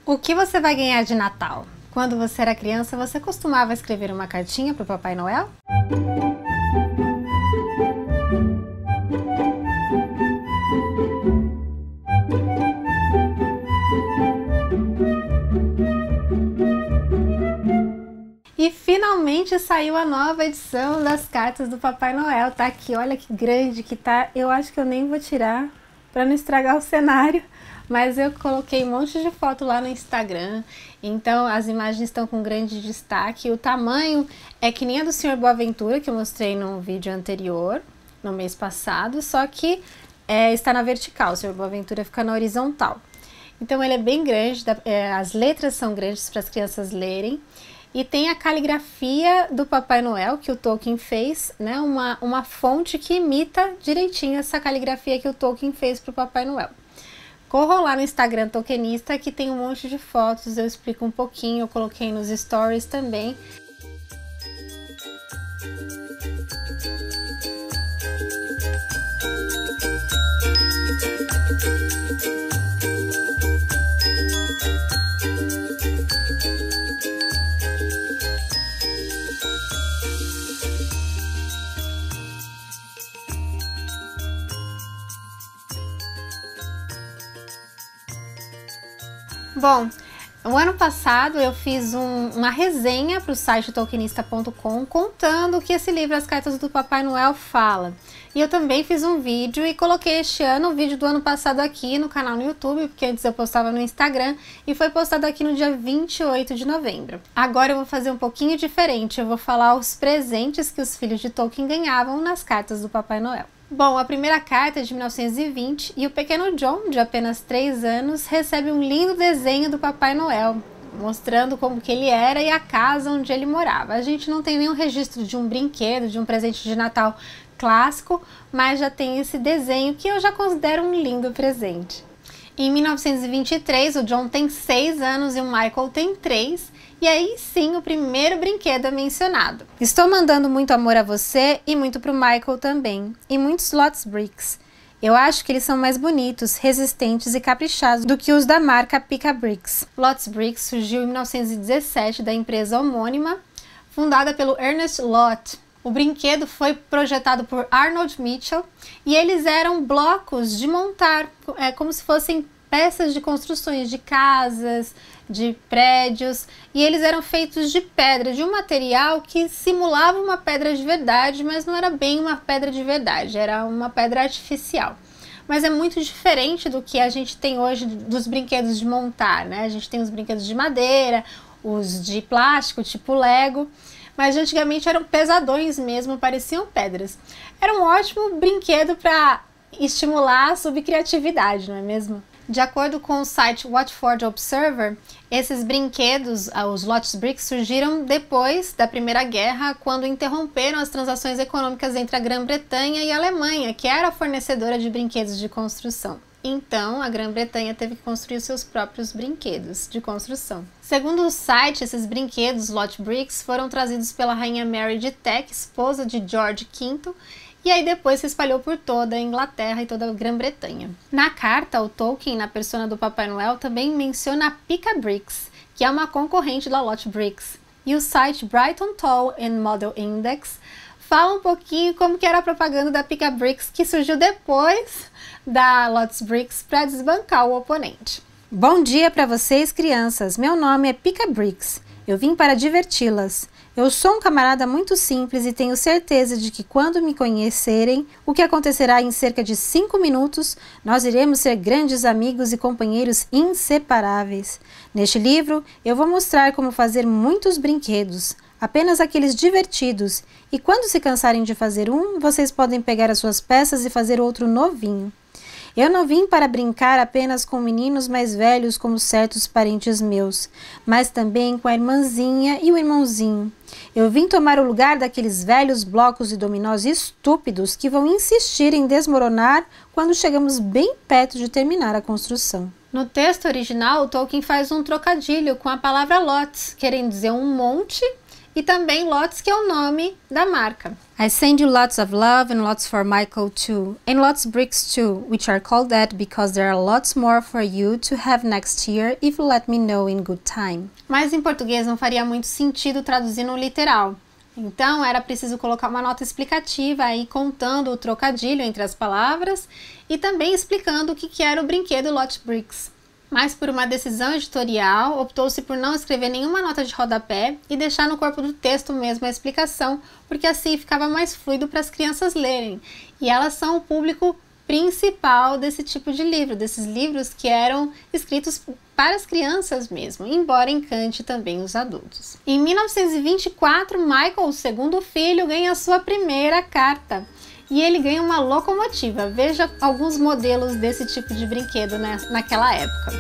O que você vai ganhar de Natal? Quando você era criança, você costumava escrever uma cartinha para o Papai Noel? E finalmente saiu a nova edição das cartas do Papai Noel. Tá aqui, olha que grande que tá. Eu acho que eu nem vou tirar para não estragar o cenário. Mas eu coloquei um monte de foto lá no Instagram, então as imagens estão com grande destaque. O tamanho é que nem a do Sr. Boaventura, que eu mostrei no vídeo anterior, no mês passado, só que está na vertical, o Sr. Boaventura fica na horizontal. Então ele é bem grande, as letras são grandes para as crianças lerem. E tem a caligrafia do Papai Noel, que o Tolkien fez, né? Uma fonte que imita direitinho essa caligrafia que o Tolkien fez para o Papai Noel. Corram lá no Instagram Tolkienista, que tem um monte de fotos, eu explico um pouquinho, eu coloquei nos stories também. Bom, o ano passado eu fiz uma resenha para o site tolkienista.com contando o que esse livro As Cartas do Papai Noel fala. E eu também fiz um vídeo e coloquei este ano o vídeo do ano passado aqui no canal no YouTube, porque antes eu postava no Instagram e foi postado aqui no dia 28 de novembro. Agora eu vou fazer um pouquinho diferente, eu vou falar os presentes que os filhos de Tolkien ganhavam nas cartas do Papai Noel. Bom, a primeira carta é de 1920 e o pequeno John, de apenas 3 anos, recebe um lindo desenho do Papai Noel, mostrando como que ele era e a casa onde ele morava. A gente não tem nenhum registro de um brinquedo, de um presente de Natal clássico, mas já tem esse desenho que eu já considero um lindo presente. Em 1923, o John tem 6 anos e o Michael tem 3. E aí sim o primeiro brinquedo é mencionado. Estou mandando muito amor a você e muito pro Michael também. E muitos Lots Bricks. Eu acho que eles são mais bonitos, resistentes e caprichados do que os da marca Pick-a-Bricks. Lots Bricks surgiu em 1917 da empresa homônima, fundada pelo Ernest Lott. O brinquedo foi projetado por Arnold Mitchell e eles eram blocos de montar, como se fossem peças de construções de casas, de prédios, e eles eram feitos de pedra, de um material que simulava uma pedra de verdade, mas não era bem uma pedra de verdade, era uma pedra artificial. Mas é muito diferente do que a gente tem hoje dos brinquedos de montar, né? A gente tem os brinquedos de madeira, os de plástico, tipo Lego, mas antigamente eram pesadões mesmo, pareciam pedras. Era um ótimo brinquedo para estimular a subcriatividade, não é mesmo? De acordo com o site Watford Observer, esses brinquedos, os Lots Bricks, surgiram depois da Primeira Guerra, quando interromperam as transações econômicas entre a Grã-Bretanha e a Alemanha, que era a fornecedora de brinquedos de construção. Então, a Grã-Bretanha teve que construir seus próprios brinquedos de construção. Segundo o site, esses brinquedos, Lot Bricks, foram trazidos pela rainha Mary de Teck, esposa de George V, e aí depois se espalhou por toda a Inglaterra e toda a Grã-Bretanha. Na carta, o Tolkien, na persona do Papai Noel, também menciona a Pick-a-Bricks, que é uma concorrente da Lot Bricks. E o site Brighton Toy and Model Index fala um pouquinho como que era a propaganda da Pick-a-Bricks, que surgiu depois da Lots Bricks para desbancar o oponente. Bom dia para vocês, crianças! Meu nome é Pick-a-Bricks. Eu vim para diverti-las. Eu sou um camarada muito simples e tenho certeza de que quando me conhecerem, o que acontecerá em cerca de 5 minutos, nós iremos ser grandes amigos e companheiros inseparáveis. Neste livro, eu vou mostrar como fazer muitos brinquedos, apenas aqueles divertidos, e quando se cansarem de fazer um, vocês podem pegar as suas peças e fazer outro novinho. Eu não vim para brincar apenas com meninos mais velhos como certos parentes meus, mas também com a irmãzinha e o irmãozinho. Eu vim tomar o lugar daqueles velhos blocos de dominós estúpidos que vão insistir em desmoronar quando chegamos bem perto de terminar a construção. No texto original, Tolkien faz um trocadilho com a palavra lots, querendo dizer um monte, e também Lots, que é o nome da marca. I send you lots of love and lots for Michael too, and lots bricks too, which are called that because there are lots more for you to have next year if you let me know in good time. Mas em português não faria muito sentido traduzir no literal. Então era preciso colocar uma nota explicativa aí contando o trocadilho entre as palavras e também explicando o que era o brinquedo Lot Bricks. Mas por uma decisão editorial, optou-se por não escrever nenhuma nota de rodapé e deixar no corpo do texto mesmo a explicação, porque assim ficava mais fluido para as crianças lerem. E elas são o público principal desse tipo de livro, desses livros que eram escritos para as crianças mesmo, embora encante também os adultos. Em 1924, Michael, o segundo filho, ganha a sua primeira carta. E ele ganha uma locomotiva. Veja alguns modelos desse tipo de brinquedo naquela época.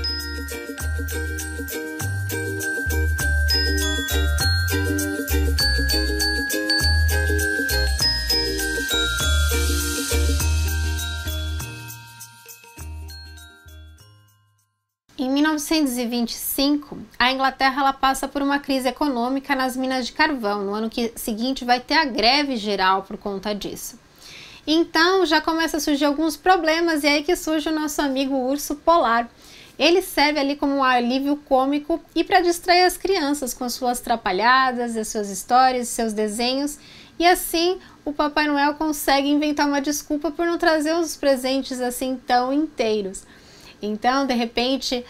Em 1925, a Inglaterra ela passa por uma crise econômica nas minas de carvão. No ano seguinte vai ter a greve geral por conta disso. Então já começa a surgir alguns problemas e é aí que surge o nosso amigo urso polar. Ele serve ali como um alívio cômico e para distrair as crianças com as suas trapalhadas, as suas histórias, seus desenhos. E assim o Papai Noel consegue inventar uma desculpa por não trazer os presentes assim tão inteiros. Então de repente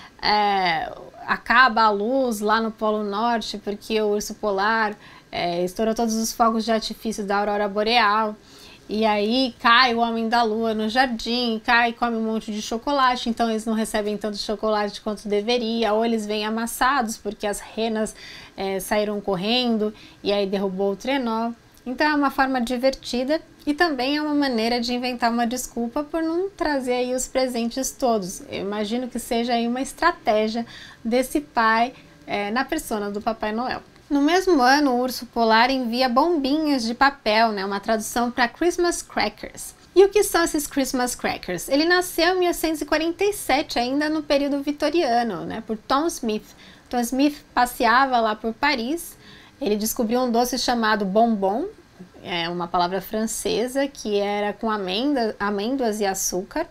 acaba a luz lá no Polo Norte porque o urso polar estourou todos os fogos de artifício da aurora boreal. E aí cai o homem da lua no jardim, cai e come um monte de chocolate, então eles não recebem tanto chocolate quanto deveria, ou eles vêm amassados porque as renas saíram correndo e aí derrubou o trenó. Então é uma forma divertida e também é uma maneira de inventar uma desculpa por não trazer aí os presentes todos. Eu imagino que seja aí uma estratégia desse pai na persona do Papai Noel. No mesmo ano, o urso polar envia bombinhas de papel, uma tradução para Christmas Crackers. E o que são esses Christmas Crackers? Ele nasceu em 1847, ainda no período vitoriano, por Tom Smith. Tom Smith passeava lá por Paris, ele descobriu um doce chamado bonbon, uma palavra francesa, que era com amêndoas e açúcar.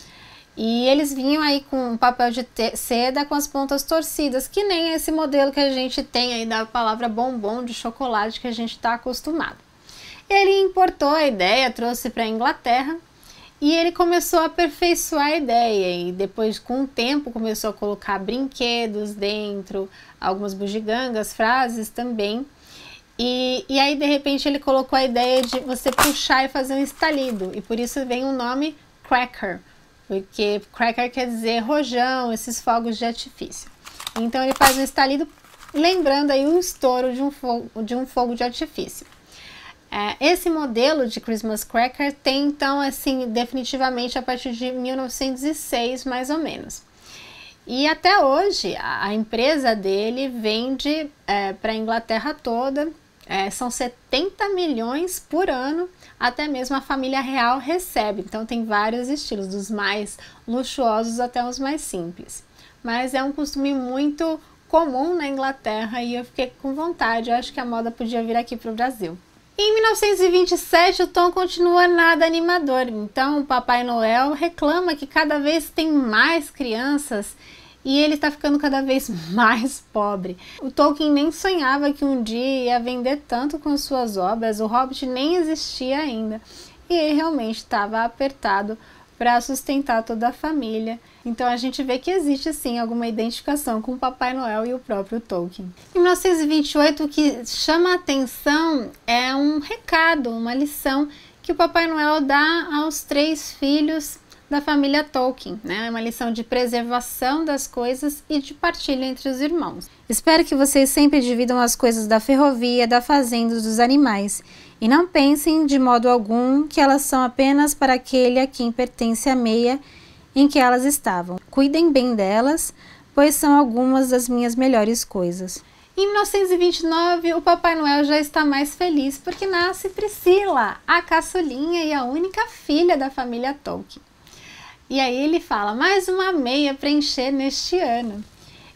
E eles vinham aí com um papel de seda com as pontas torcidas, que nem esse modelo que a gente tem aí da palavra bombom de chocolate que a gente está acostumado. Ele importou a ideia, trouxe para a Inglaterra e ele começou a aperfeiçoar a ideia. E depois, com o tempo, começou a colocar brinquedos dentro, algumas bugigangas, frases também. E aí, de repente, ele colocou a ideia de você puxar e fazer um estalido. E por isso vem o nome Cracker. Porque cracker quer dizer rojão, esses fogos de artifício. Então ele faz um estalido lembrando aí o estouro de um fogo de artifício. Esse modelo de Christmas Cracker tem então assim definitivamente a partir de 1906 mais ou menos. E até hoje a empresa dele vende para a Inglaterra toda, são 70 milhões por ano. Até mesmo a família real recebe, então tem vários estilos, dos mais luxuosos até os mais simples. Mas é um costume muito comum na Inglaterra e eu fiquei com vontade, eu acho que a moda podia vir aqui para o Brasil. Em 1927 o tom continua nada animador, então o Papai Noel reclama que cada vez tem mais crianças e ele está ficando cada vez mais pobre. O Tolkien nem sonhava que um dia ia vender tanto com suas obras, o Hobbit nem existia ainda. E ele realmente estava apertado para sustentar toda a família. Então a gente vê que existe sim alguma identificação com o Papai Noel e o próprio Tolkien. Em 1928 o que chama a atenção é um recado, uma lição que o Papai Noel dá aos 3 filhos da família Tolkien, uma lição de preservação das coisas e de partilha entre os irmãos. Espero que vocês sempre dividam as coisas da ferrovia, da fazenda, dos animais, e não pensem de modo algum que elas são apenas para aquele a quem pertence a meia em que elas estavam. Cuidem bem delas, pois são algumas das minhas melhores coisas. Em 1929, o Papai Noel já está mais feliz porque nasce Priscila, a caçulinha e a única filha da família Tolkien. E aí ele fala, mais uma meia para encher neste ano.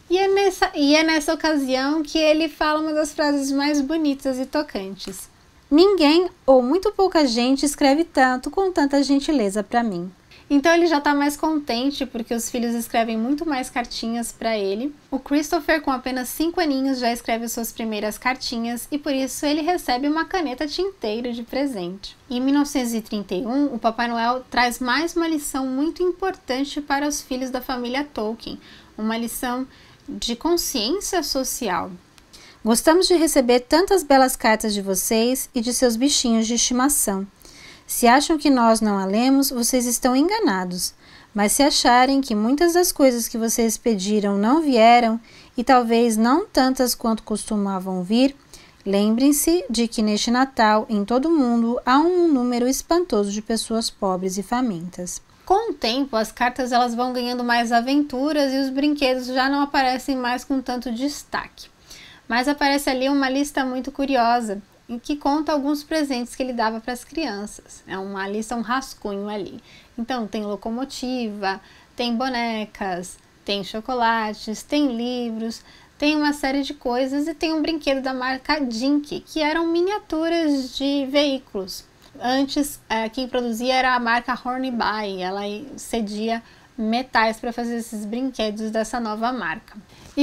E é nessa ocasião que ele fala uma das frases mais bonitas e tocantes. Ninguém ou muito pouca gente escreve tanto com tanta gentileza para mim. Então ele já está mais contente porque os filhos escrevem muito mais cartinhas para ele. O Christopher, com apenas 5 aninhos, já escreve suas primeiras cartinhas e por isso ele recebe uma caneta tinteiro de presente. Em 1931, o Papai Noel traz mais uma lição muito importante para os filhos da família Tolkien, uma lição de consciência social. Gostamos de receber tantas belas cartas de vocês e de seus bichinhos de estimação. Se acham que nós não a lemos, vocês estão enganados. Mas se acharem que muitas das coisas que vocês pediram não vieram, e talvez não tantas quanto costumavam vir, lembrem-se de que neste Natal, em todo o mundo, há um número espantoso de pessoas pobres e famintas. Com o tempo, as cartas elas vão ganhando mais aventuras e os brinquedos já não aparecem mais com tanto destaque. Mas aparece ali uma lista muito curiosa, em que conta alguns presentes que ele dava para as crianças. É uma lista, um rascunho ali. Então tem locomotiva, tem bonecas, tem chocolates, tem livros, tem uma série de coisas e tem um brinquedo da marca Dink, que eram miniaturas de veículos. Antes, quem produzia era a marca Hornby, ela cedia metais para fazer esses brinquedos dessa nova marca. Em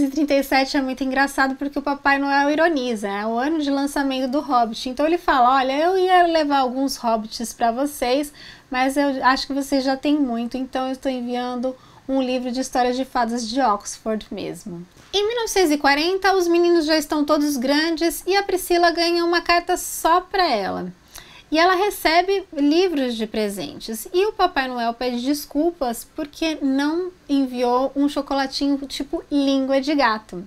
1937 é muito engraçado porque o Papai Noel ironiza, é o ano de lançamento do Hobbit, então ele fala, olha, eu ia levar alguns Hobbits para vocês, mas eu acho que vocês já têm muito, então eu estou enviando um livro de histórias de fadas de Oxford mesmo. Em 1940 os meninos já estão todos grandes e a Priscila ganha uma carta só para ela. E ela recebe livros de presentes. E o Papai Noel pede desculpas porque não enviou um chocolatinho tipo língua de gato.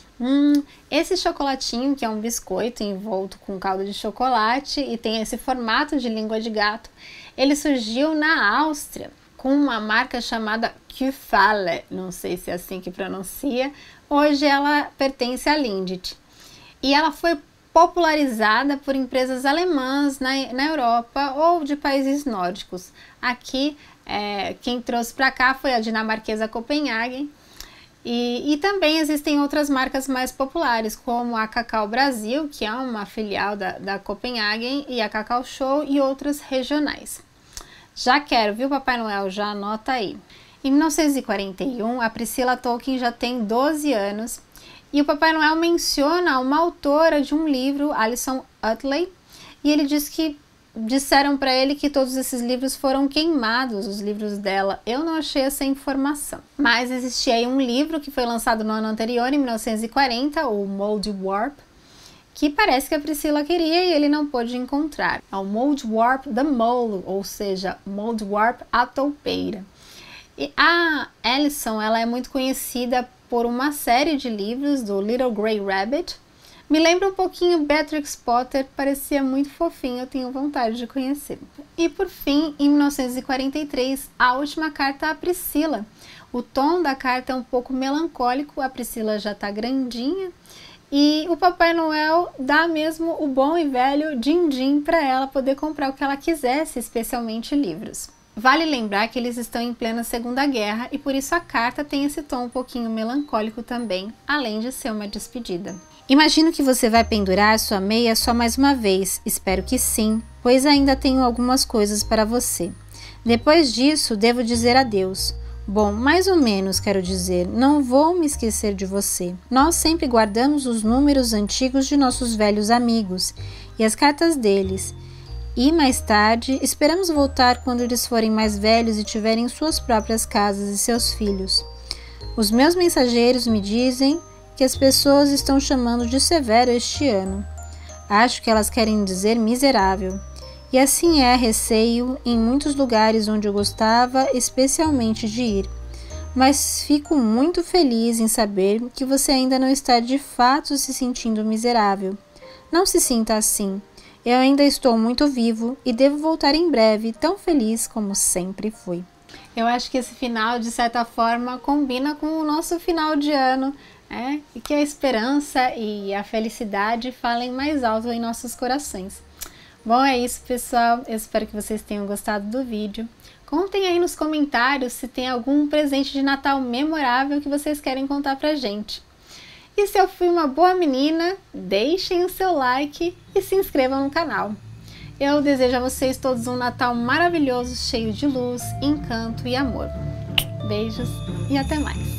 Esse chocolatinho, que é um biscoito envolto com calda de chocolate e tem esse formato de língua de gato, ele surgiu na Áustria com uma marca chamada Kufale, não sei se é assim que pronuncia. Hoje ela pertence à Lindt. E ela foi popularizada por empresas alemãs na Europa ou de países nórdicos. Aqui, quem trouxe para cá foi a dinamarquesa Copenhagen. E também existem outras marcas mais populares, como a Cacau Brasil, que é uma filial da Copenhagen, e a Cacau Show e outras regionais. Já quero, viu, Papai Noel? Já anota aí. Em 1941, a Priscila Tolkien já tem 12 anos e o Papai Noel menciona uma autora de um livro, Alison Utley, e ele diz que disseram para ele que todos esses livros foram queimados, os livros dela. Eu não achei essa informação. Mas existia aí um livro que foi lançado no ano anterior, em 1940, o Moldwarp, que parece que a Priscila queria e ele não pôde encontrar. É o Moldwarp the Mole, ou seja, Moldwarp a toupeira. E a Alison, ela é muito conhecida por uma série de livros do Little Grey Rabbit. Me lembra um pouquinho Beatrix Potter, parecia muito fofinho, eu tenho vontade de conhecer. E por fim, em 1943, a última carta à Priscila. O tom da carta é um pouco melancólico, a Priscila já está grandinha, e o Papai Noel dá mesmo o bom e velho din-din para ela poder comprar o que ela quisesse, especialmente livros. Vale lembrar que eles estão em plena Segunda Guerra e por isso a carta tem esse tom um pouquinho melancólico também, além de ser uma despedida. Imagino que você vai pendurar sua meia só mais uma vez, espero que sim, pois ainda tenho algumas coisas para você. Depois disso, devo dizer adeus. Bom, mais ou menos, quero dizer, não vou me esquecer de você. Nós sempre guardamos os números antigos de nossos velhos amigos e as cartas deles. E mais tarde, esperamos voltar quando eles forem mais velhos e tiverem suas próprias casas e seus filhos. Os meus mensageiros me dizem que as pessoas estão chamando de severo este ano. Acho que elas querem dizer miserável. E assim é, receio, em muitos lugares onde eu gostava especialmente de ir. Mas fico muito feliz em saber que você ainda não está de fato se sentindo miserável. Não se sinta assim. Eu ainda estou muito vivo e devo voltar em breve, tão feliz como sempre fui. Eu acho que esse final, de certa forma, combina com o nosso final de ano, e que a esperança e a felicidade falem mais alto em nossos corações. Bom, é isso, pessoal. Eu espero que vocês tenham gostado do vídeo. Contem aí nos comentários se tem algum presente de Natal memorável que vocês querem contar pra gente. E se eu fui uma boa menina, deixem o seu like e se inscrevam no canal. Eu desejo a vocês todos um Natal maravilhoso, cheio de luz, encanto e amor. Beijos e até mais!